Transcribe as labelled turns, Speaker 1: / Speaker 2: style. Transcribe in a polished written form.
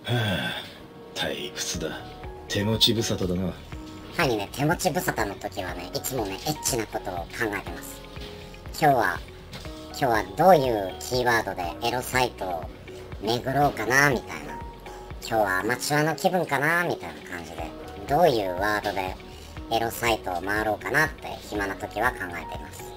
Speaker 1: あ、退屈だ。手持ち無沙汰だな。
Speaker 2: はいね、手持ち無沙汰の時はね、いつもね、エッチなことを考えてます。今日はどういうキーワードでエロサイトを巡ろうかな、みたいな。今日はアマチュアの気分かな、みたいな感じで、どういうワードでエロサイトを回ろうかなって暇な時は考えています。